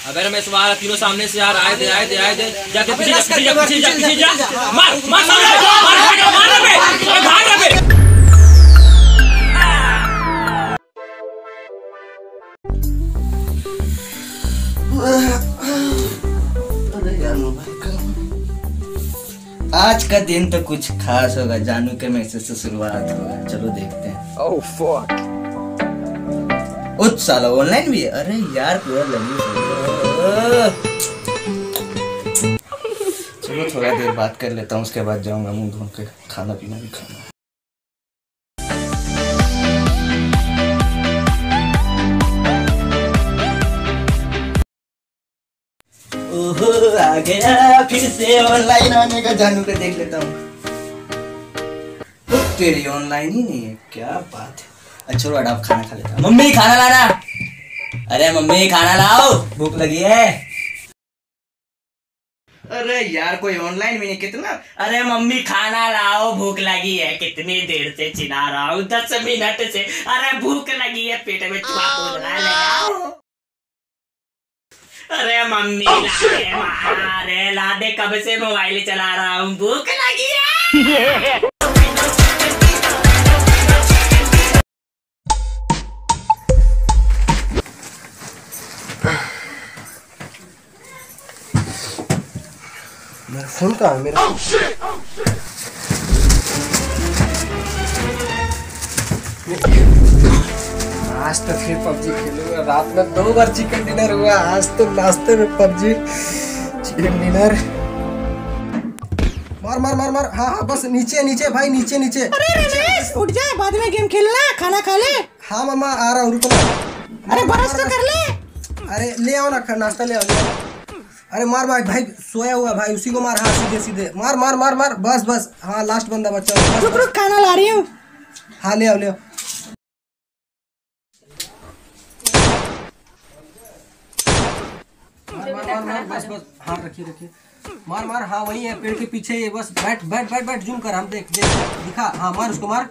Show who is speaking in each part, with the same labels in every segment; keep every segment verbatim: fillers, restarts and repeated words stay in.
Speaker 1: अबे रमेश वाला तीनों सामने से यार आए थे आए थे आए थे जाके पीछे जा पीछे जा पीछे जा पीछे जा मार मार मार मार बे भाग बे।
Speaker 2: अरे यार मोबाइल का आज का दिन तो कुछ खास होगा। जानू के मैसेज से शुरुआत होगा, चलो देखते हैं।
Speaker 1: ओह फक
Speaker 2: उस साला ऑनलाइन भी है। अरे यार पूरा लगी। चलो थोड़ा देर बात कर लेता हूँ, उसके बाद जाऊंगा मुंह धो के खाना पीना भी खाना। ओहो आ गया फिर से ऑनलाइन आने का। जानू के देख लेता हूँ। तेरी ऑनलाइन ही नहीं है, क्या बात है। अच्छा रोड आप खाना खा लेता। मम्मी खाना लाना। अरे मम्मी खाना लाओ, भूख लगी है। अरे यार कोई ऑनलाइन भी नहीं। कितना अरे मम्मी खाना लाओ, भूख लगी है। कितनी देर से चिल्ला रहा हूँ, दस मिनट से। अरे भूख लगी है, पेट में चूहा कूद रहा है, ले आओ। अरे मम्मी ला दे, अरे ला दे, कब से मोबाइल चला रहा हूँ, भूख लगी है। मेरा फोन कहाँ है मेरा? oh, shit! Oh, shit! आज तो फिर पबजी खेलूंगा। रात में दो बार चिकन डिनर हुआ, आज तो नाश्ते में पबजी चिकन डिनर। मार मार मार मार। हाँ हाँ बस नीचे नीचे भाई, नीचे नीचे।
Speaker 3: अरे रमेश उठ जा, बाद में गेम खेलना, खाना खा ले।
Speaker 2: हाँ मामा आ रहा हूँ, रुको ना।
Speaker 3: अरे ब्रश तो कर ले।
Speaker 2: अरे ले आओ ना, नाश्ता ले आओ। अरे मार मार भाई, सोया हुआ भाई, उसी को मार। हाँ सीधे सीधे मार मार मार मार। बस बस हाँ लास्ट बंदा बच्चा।
Speaker 3: रुक रुक खाना ला रही हूँ।
Speaker 2: हाँ ले आओ ले आओ। मार मार मार बस बस। हाँ रखिए रखिए। मार मार। हाँ वही है पेड़ के पीछे ये। बस बैठ बैठ बैठ बैठ, जूम कर, हम देख देख दिखा। हाँ मार उसको मार।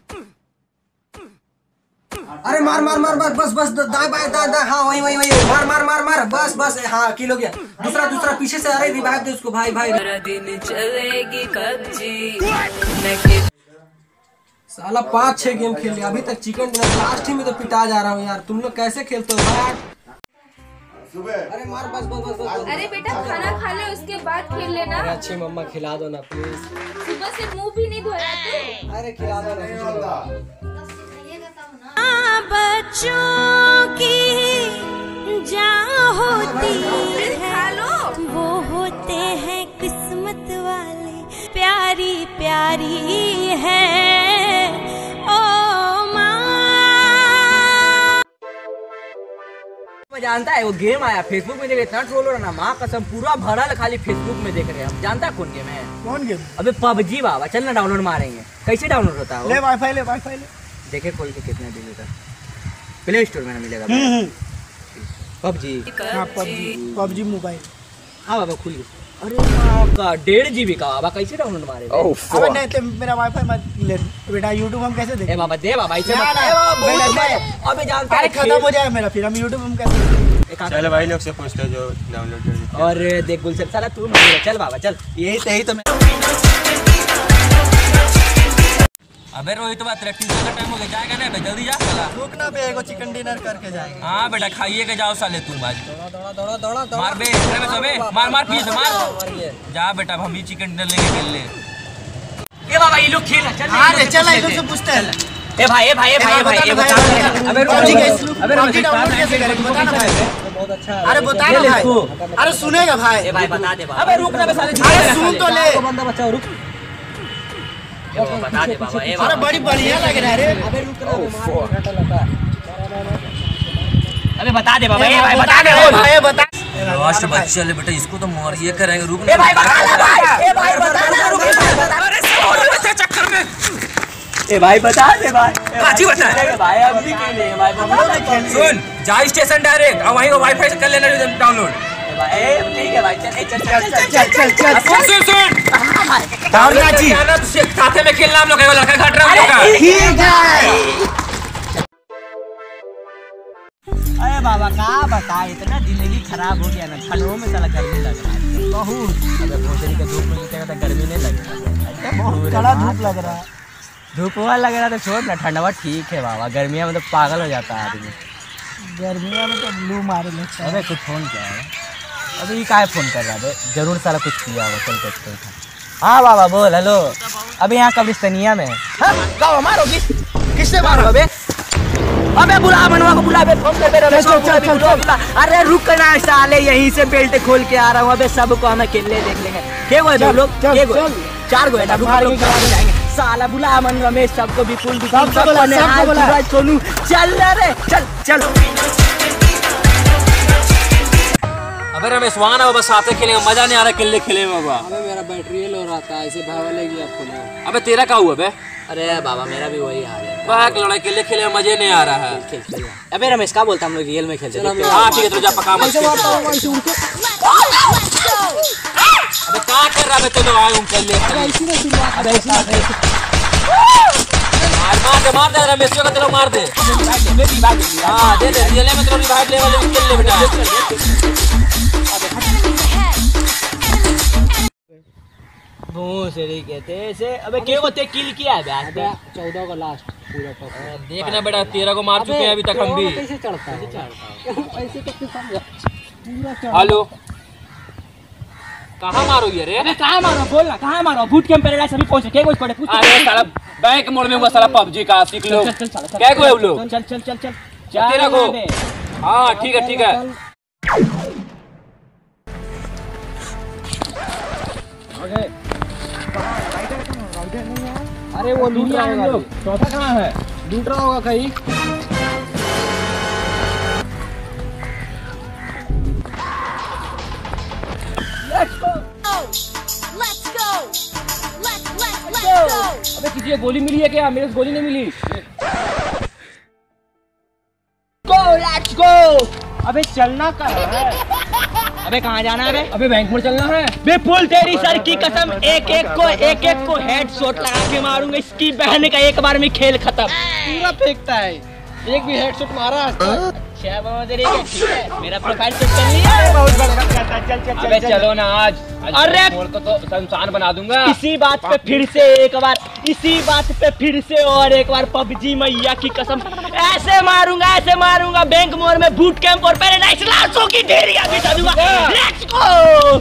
Speaker 2: अरे मार मार मार मार बस बस। दाएं बाएं दाएं दाएं। हाँ वही वही वही। मार मार मार मार बस बस। हाँ किल हो गया। दूसरा दूसरा पीछे से। अरे रिवाइव दे उसको भाई भाई।
Speaker 4: दिन चलेगी पबजी।
Speaker 2: साला पाँच छह गेम खेल लिया, अभी तक चिकन डिनर। लास्ट ही में तो पिटा जा रहा हूँ यार। तुम लोग कैसे खेलते हो भाई? अरे मार बस बस बस बस।
Speaker 5: अरे बेटा खाना खा ले, उसके बाद खेल लेना।
Speaker 2: अरे अच्छी मम्मा खिला दो ना प्लीज।
Speaker 5: सुबह से मुंह भी नहीं धोया तू।
Speaker 2: अरे खिला दो ना।
Speaker 4: बच्चों की जहाँ होती है वो होते हैं किस्मत वाले, प्यारी प्यारी है ओ माँ।
Speaker 1: जानता है वो गेम आया फेसबुक में, देख इतना ट्रोल हो रहा ना, माँ कसम पूरा भरा खाली फेसबुक में देख रहे हैं हम। जानता है कौन गेम है?
Speaker 3: कौन गेम?
Speaker 1: अबे पबजी बाबा। चल ना डाउनलोड मारेंगे। कैसे डाउनलोड होता है?
Speaker 3: ले वाईफाई ले वाईफाई ले।
Speaker 1: देखे खोल के कितने दिन तक प्ले स्टोर में ना मिलेगा पबजी।
Speaker 3: हाँ पबजी पबजी मोबाइल।
Speaker 1: हाँ बाबा खुल गया। अरे बाप का डेढ़ जीबी का बाबा, कैसे डाउनलोड मारे?
Speaker 3: अबे नहीं तो मेरा वाईफाई मत ले बेटा, यूट्यूब हम कैसे देखें?
Speaker 1: ए बाबा दे बाबा ऐसे मत। अबे जानता है
Speaker 3: खत्म हो जाएगा मेरा, फिर हम यूट्यूब हम कैसे देखें?
Speaker 6: चल भाई लोग से पूछते जो डाउनलोड कर।
Speaker 1: अरे देख गुलशन साला तू चल बाबा चल।
Speaker 2: यही यही तो मैं।
Speaker 1: अबे रोहित बात ट्यूशन का टाइम हो गया, जाएगा ना जल्दी जा साला।
Speaker 3: रुकना बे, एगो चिकन डिनर करके जाएंगे।
Speaker 1: हाँ बेटा खाइए के जाओ साले तुम आज।
Speaker 3: दौड़ा दौड़ा दौड़ा दौड़ा
Speaker 1: मार बे सबे मार मार पीस मार। जा बेटा हम ही चिकन डिनर लेके खेल ले। ए बाबा ये लोग खेल चल।
Speaker 3: अरे चल इधर से पूछते हैं।
Speaker 1: ए भाई ए भाई ए भाई ए भाई ये बता। अबे
Speaker 3: पबजी डाउनलोड कैसे करेंगे बता ना भाई। बहुत अच्छा। अरे बता ना भाई। अरे सुनेगा भाई।
Speaker 1: ए भाई बता दे। अबे रुक ना बे साले।
Speaker 3: अरे सुन तो ले।
Speaker 1: बंदा बच्चा रुक। बता दे बाबा।
Speaker 3: अरे बड़ी बढ़िया लग रहा है रे।
Speaker 1: अबे रुक ना घाटा लगा। अबे बता दे बाबा। ए भाई बता दे
Speaker 3: भाई बता।
Speaker 1: लास्ट बच्चे ले बेटा, इसको तो मारिए करेंगे। रुक
Speaker 3: ए भाई बता दे भाई। ए भाई बता दे रुक।
Speaker 1: अरे बच्चे चक्कर में।
Speaker 2: ए भाई बता दे भाई।
Speaker 1: काची बता दे
Speaker 2: भाई अब भी खेलेंगे भाई।
Speaker 1: सुन जा स्टेशन डायरेक्ट और वहीं वाईफाई से कर लेना डाउनलोड।
Speaker 2: ठीक है भाई चल चल
Speaker 3: चल चल चल चल।
Speaker 1: सुन सुन सुन
Speaker 3: काची
Speaker 1: साथे में खेलना हम लोग का लड़का घट रहा है।
Speaker 3: ठीक है।
Speaker 2: अरे
Speaker 3: बाबा का बता, इतना जिंदगी खराब हो गया ना, ठंडों में साला गर्मी लग रहा है बहुत। अबे भोसड़ी के धूप में जीतेगा तो गर्मी नहीं लगेगा, बहुत कड़ा धूप लग रहा है। धूप वाला लग रहा तो छोड़ ना, ठंडवा ठीक है बाबा, गर्मियाँ में तो पागल हो जाता है आदमी। गर्मियाँ में तो लू मारे लगता है। अबे कुछ फोन क्या है अभी, काहे फोन कर रहा है? जरूर साला कुछ किया होगा, चल देखते हैं। हाँ बाबा बोल। हेलो, अभी यहाँ कब्रिस्तानिया में गाँव मारो किस किससे मारो? अबे अबे बुला मनवा को, बुला बे, फोन कर दे रहा। अरे रुक ना साले, यहीं से बेल्ट खोल के आ रहा हूँ। अबे सबको हमें खेलने देख लेंगे। के गो है लोग, के गो चार गो है ना, रुका लोग जाएंगे। साला बुला मन रमेश सबको, विपुल सोनू, चल रे चल चल।
Speaker 1: अबे रमेश वहाँ ना बस साथ खेलेंगे, मजा नहीं आ रहा खेलने खेले में बाबा।
Speaker 7: अबे मेरा बैटरी लो रहा था, ऐसे भाव लगी आपको नहीं।
Speaker 1: अबे तेरा क्या हुआ बे?
Speaker 7: अरे बाबा मेरा भी वही हाल है,
Speaker 1: बाहर लड़ाई खेलने खेले में मजे नहीं आ रहा है।
Speaker 7: खेल खेल। अबे रमेश क्या बोलता, हम लोग रियल में खेलते हैं।
Speaker 1: हाँ ठीक है, तो जा पका मत। अबे क्या कर रहा है तू लोग? आए हम खेल ले। अबे मार दे मार दे रमेश को, तेरे मार दे। हाँ दे दे, रियल में तो रिवाइव ले वाले खेल ले बेटा।
Speaker 3: भोसड़ी कहते ऐसे। अबे के होते किल किया है आज पे?
Speaker 7: चौदह का लास्ट पूरा पकड़।
Speaker 1: देखना बेटा, तेरह को मार चुके हैं अभी तक हम भी।
Speaker 7: कैसे चढ़ता है ऐसे तो समझ।
Speaker 1: हेलो, कहाँ मारोगे रे?
Speaker 3: अबे कहाँ मारो बोल ना, कहाँ मारो? बूट कैंप पैराडाइज अभी पहुंचे, के कुछ पड़े पूछ।
Speaker 1: अरे साला बैंक मोड़ में हुआ साला पबजी का, सीख लो। क्या को है वो लोग?
Speaker 3: चल चल चल चल
Speaker 1: तेरह को। हाँ ठीक है ठीक है।
Speaker 3: अरे वो लूट रहा होगा, चौथा कहाँ है?
Speaker 7: लूट रहा होगा कहीं।
Speaker 4: Let's go! Let's go! Let's let's let's go!
Speaker 3: अबे किसी को गोली मिली है क्या? मेरे को गोली नहीं मिली। Go, let's go! अबे चलना कहाँ है? अबे कहाँ जाना है? अबे अबे बैंक में चलना है। बे पुल तेरी सर की कसम, एक एक को एक एक को हेड शॉट लगा के मारूंगा, इसकी बहन का एक बार में खेल खत्म।
Speaker 7: पूरा फेंकता है, एक भी हेडशॉट मारा।
Speaker 3: अच्छा बाबा तेरी क्या ठीक है, मेरा प्रोफाइल चेक कर लिया। बहुत बड़ा करता, चल चल चल। अबे चलो ना आज, अरे मोड़ को तो संसान बना दूंगा। इसी बात पे फिर से एक बार, इसी बात पे फिर से और एक बार पबजी मैया की कसम, ऐसे मारूंगा ऐसे मारूंगा, बैंक मोड़ में बूट कैंप और पैराडाइज लाशों की ढेरियां बिछा दूंगा। Let's go.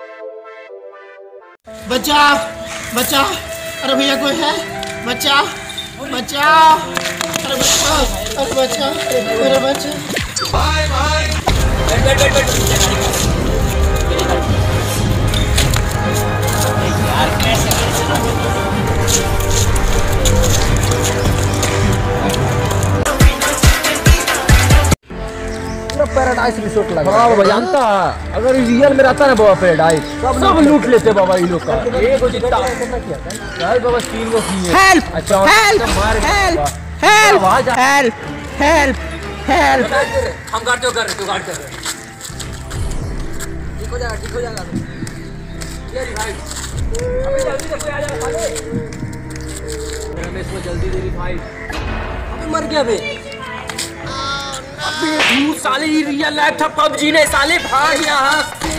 Speaker 7: बचा बचा, अरे भैया कोई है? बचा बचा, अरे बचा, अरे बचा, अरे बचा।
Speaker 1: भाई भाई बैठ बैठ बैठ बैठ।
Speaker 3: यार कैसे
Speaker 7: पैराडाइज रिसोर्ट लगा।
Speaker 1: हाँ बाबा जानता है, अगर रियल में रहता ना बाबा पैराडाइज, सब लूट लेते बाबा ये लोग का। एक को जितना यार बाबा तीन को किए।
Speaker 3: हेल्प
Speaker 1: अच्छा
Speaker 3: help help help help help help.
Speaker 1: हम गार्ड तो कर रहे, तू गार्ड कर रहे।
Speaker 7: ठीक हो जाएगा, ठीक हो जाएगा।
Speaker 1: ये रिवाइव अबे जल्दी से कोई आ जाए साले। रमेश को जल्दी दे रिवाइव।
Speaker 7: अबे मर गया बे।
Speaker 1: अबे तू साले ये रियल लाइफ था पबजी ने, साले भाग यहाँ से।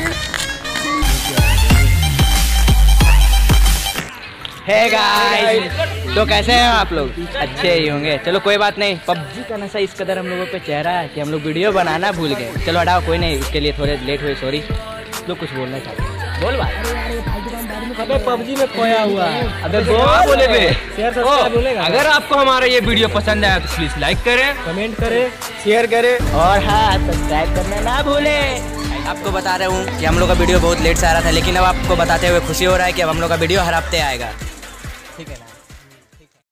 Speaker 3: हे गाइस, तो कैसे हैं आप लोग? अच्छे ही होंगे। चलो कोई बात नहीं, पबजी का नशा इस कदर हम लोगों पे चेहरा है कि हम लोग वीडियो बनाना भूल गए। चलो हटाओ, कोई नहीं, उसके लिए थोड़े लेट हुए, सॉरी। लोग कुछ बोलना चाहते हैं, बोल भाई। अबे पबजी में खोया हुआ है। अबे बोल बोले बे। शेयर सब्सक्राइब बोलेगा।
Speaker 1: अगर आपको हमारा ये वीडियो पसंद आया तो प्लीज लाइक करें,
Speaker 3: कमेंट करें, शेयर करें और हाँ सब्सक्राइब करना ना भूले।
Speaker 2: आपको बता रहा हूँ कि हम लोग का वीडियो बहुत लेट से आ रहा था, लेकिन अब आपको बताते हुए खुशी हो रहा है कि अब हम लोग का वीडियो हर हफ्ते आएगा।
Speaker 3: ठीक है ना।